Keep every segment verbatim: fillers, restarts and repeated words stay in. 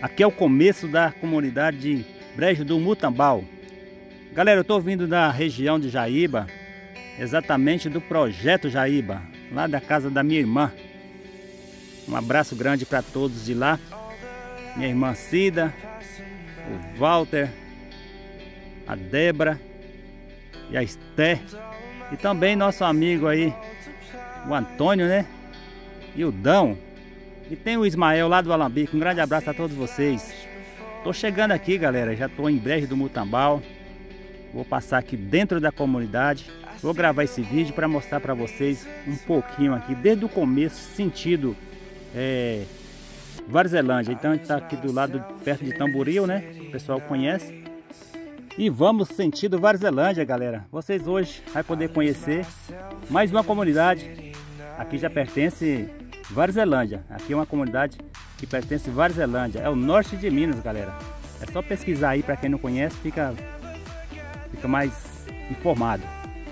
Aqui é o começo da comunidade de Brejo do Mutambal. Galera, eu estou vindo da região de Jaíba, exatamente do Projeto Jaíba, lá da casa da minha irmã. Um abraço grande para todos de lá. Minha irmã Cida, o Walter, a Débora e a Esté. E também nosso amigo aí, o Antônio, né? E o Dão. E tem o Ismael lá do Alambique. Um grande abraço a todos vocês. Tô chegando aqui, galera. Já tô em Brejo do Mutambal. Vou passar aqui dentro da comunidade. Vou gravar esse vídeo para mostrar para vocês um pouquinho aqui, desde o começo, sentido é, Varzelândia. Então a gente tá aqui do lado, perto de Tamboril, né? O pessoal conhece. E vamos sentido Varzelândia, galera. Vocês hoje vão poder conhecer mais uma comunidade. Aqui já pertence Varzelândia. Aqui é uma comunidade que pertence a Varzelândia. É o norte de Minas, galera. É só pesquisar aí, para quem não conhece, fica, fica mais informado.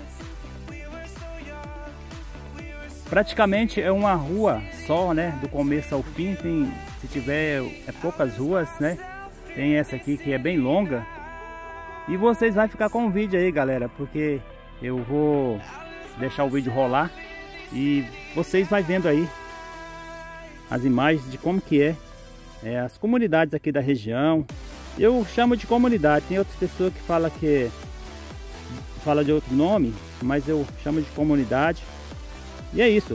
Praticamente é uma rua só, né? Do começo ao fim. Tem, se tiver é poucas ruas, né? Tem essa aqui que é bem longa. E vocês vão ficar com o vídeo aí, galera, porque eu vou deixar o vídeo rolar e vocês vão vendo aí as imagens de como que é, é as comunidades aqui da região. Eu chamo de comunidade, tem outras pessoas que falam que fala de outro nome, mas eu chamo de comunidade. E é isso.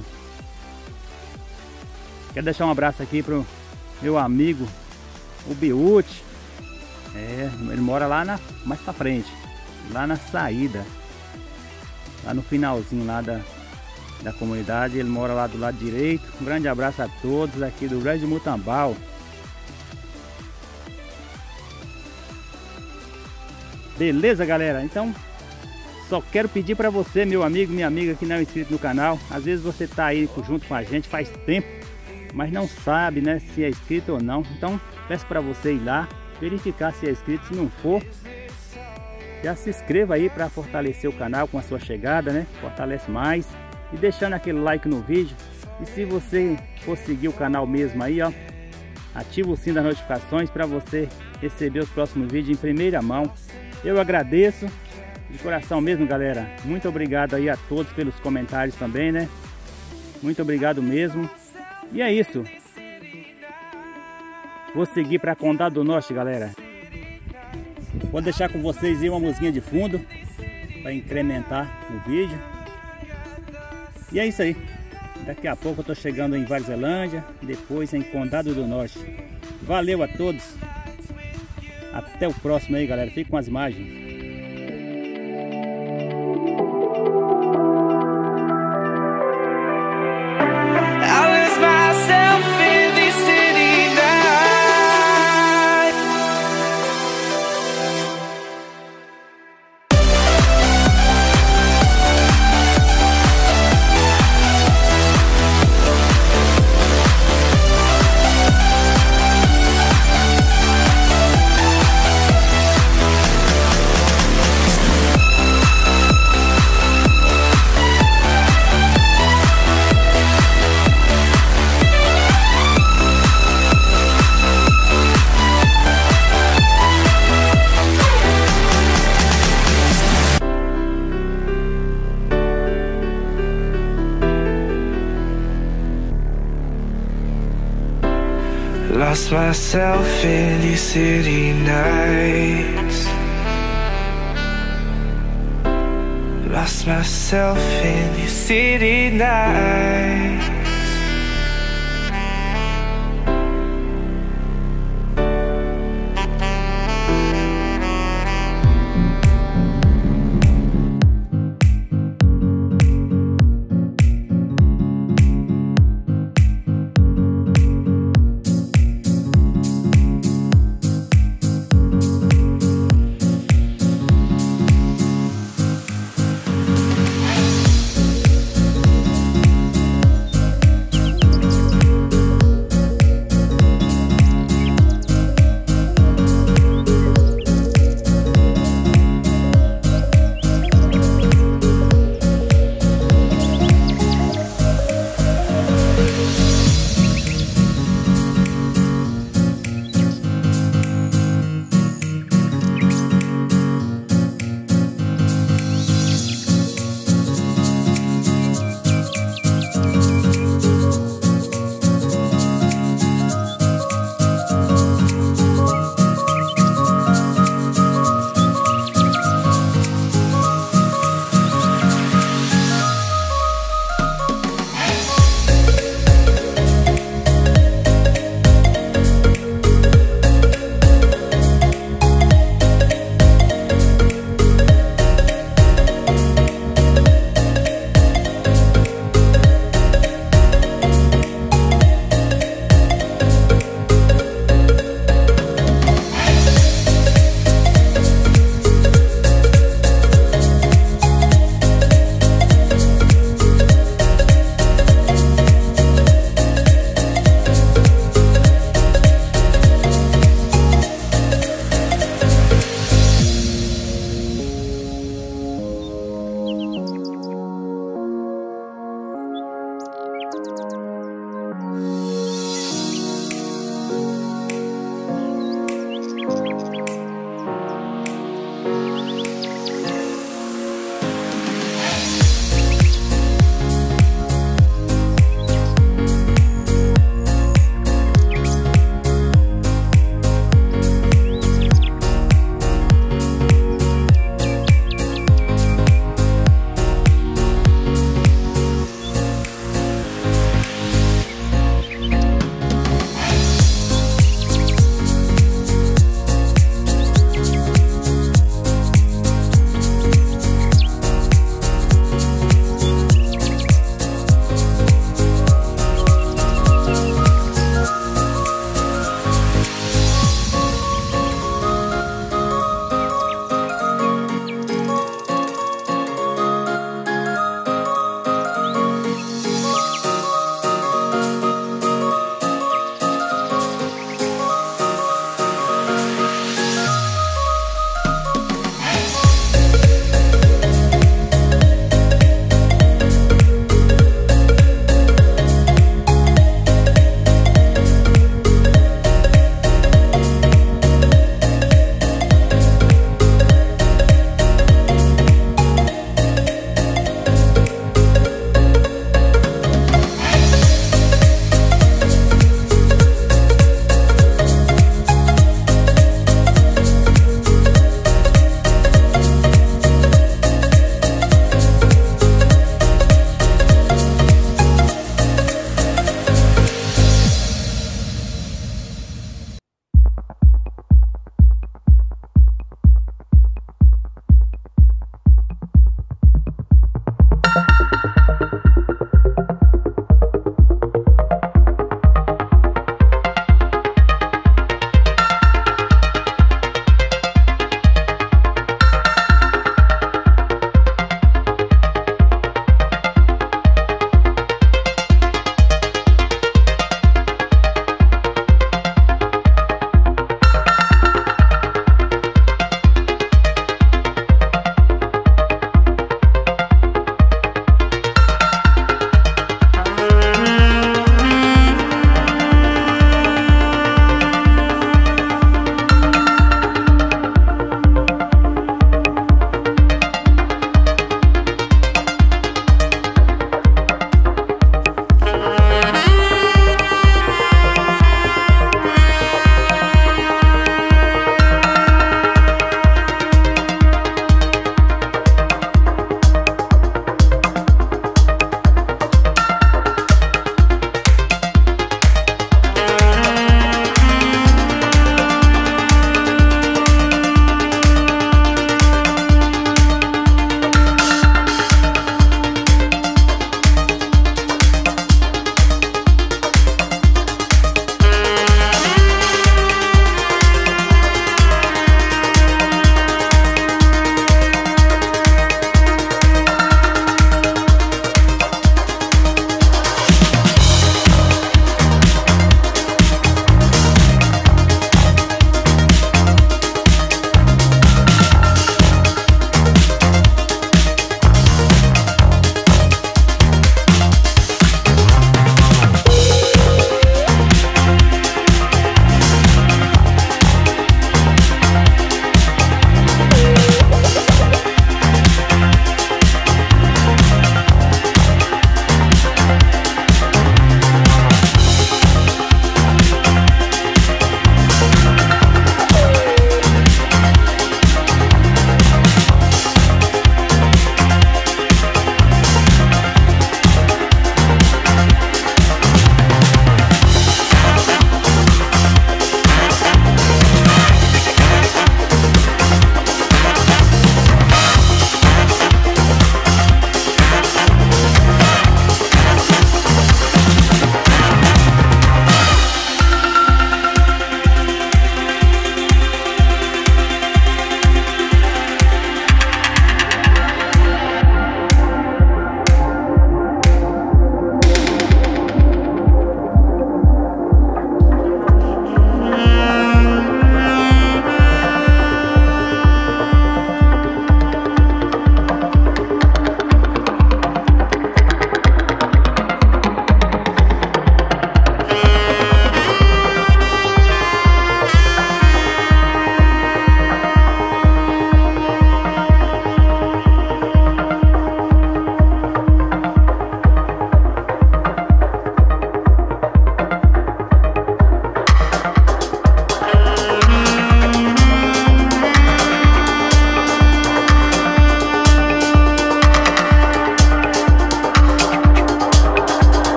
Quero deixar um abraço aqui pro meu amigo, o Biute. É, ele mora lá na, mais pra frente, lá na saída, lá no finalzinho lá da, da comunidade. Ele mora lá do lado direito. Um grande abraço a todos aqui do Brejo do Mutambal. Beleza, galera? Então, só quero pedir para você, meu amigo, minha amiga que não é inscrito no canal. Às vezes você tá aí junto com a gente faz tempo, mas não sabe, né, se é inscrito ou não. Então, peço para você ir lá, verificar se é inscrito. Se não for, já se inscreva aí para fortalecer o canal com a sua chegada, né? Fortalece mais. E deixando aquele like no vídeo. E se você for seguir o canal mesmo aí, ó, ativa o sininho das notificações para você receber os próximos vídeos em primeira mão. Eu agradeço de coração mesmo, galera. Muito obrigado aí a todos pelos comentários também, né? Muito obrigado mesmo. E é isso. Vou seguir para Condado do Norte, galera. Vou deixar com vocês aí uma musiquinha de fundo para incrementar o vídeo. E é isso aí. Daqui a pouco eu tô chegando em Varzelândia, depois em Condado do Norte. Valeu a todos. Até o próximo aí, galera. Fique com as imagens. Lost myself in these city nights. Lost myself in these city nights.